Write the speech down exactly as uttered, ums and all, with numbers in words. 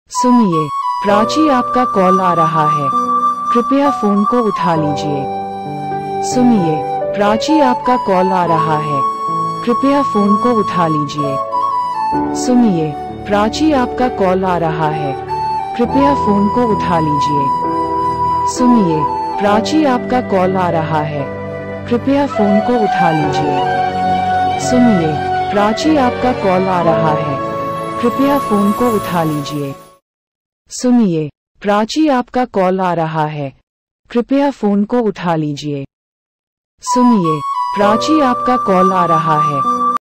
सुनिए, प्राची आपका कॉल आ रहा है, कृपया फोन को उठा लीजिए। सुनिए, प्राची आपका कॉल आ रहा है, कृपया फोन को उठा लीजिए। सुनिए, प्राची आपका कॉल आ रहा है, कृपया फोन को उठा लीजिए। सुनिए, प्राची आपका कॉल आ रहा है, कृपया फोन को उठा लीजिए। सुनिए, प्राची आपका कॉल आ रहा है, कृपया फोन को उठा लीजिए। सुनिए, प्राची आपका कॉल आ रहा है, कृपया फोन को उठा लीजिए। सुनिए, प्राची आपका कॉल आ रहा है,